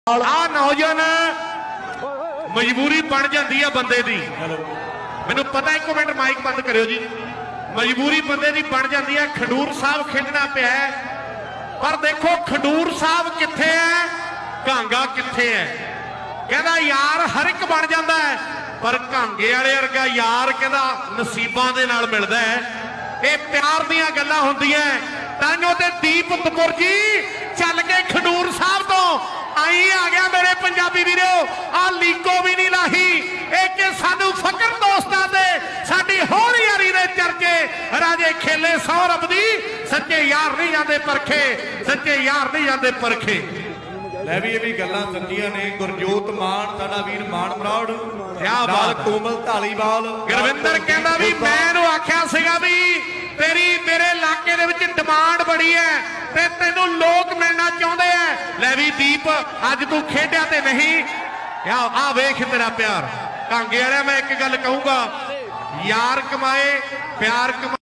आ नौजवान मजबूरी बन जाती है बंदे दी। मैनू पता, एक मिनट माइक बंद करो जी। मजबूरी बंदे दी बन जाती है। खडूर साहब खेडना पिया है, पर देखो खडूर साहब किथे है, कांगा किथे है। कहना यार हर एक बन जाता है, पर कांगे वाले वर्गा यार कहना नसीबां दे नाल मिलदा है। ये प्यार दीयां गल्लां हुंदियां। ताइयों ते दीप कपूर जी चल के खडूर साहब तो आई आ गया। मेरे पंजाबी वीरो आ लीको भी नहीं लाही। एक सानू फकर दोस्तां दे साडी होर यारी दे चर्चे राजे खेले सौरभ दी। सच्चे यार नहीं जाते परखे, सच्चे यार नहीं जाते परखे। लै भी ये भी गल्लां सच्चियां ने। गुरजोत मान साडा वीर मान मराड़, क्या बात। कोमल ढालीवाल गुरविंदर कहंदा भी मैं आख्या सीगा भी तेरी मेरे इलाके दे विच डिमांड बड़ी है ते तैनूं लोग मिलना चाहुंदे हैं। लै भी दीप अज तू खेडिया ते नहीं। आ वेख तेरा प्यार। कांगे वाले मैं एक गल कहूंगा, यार कमाए प्यार कमाए।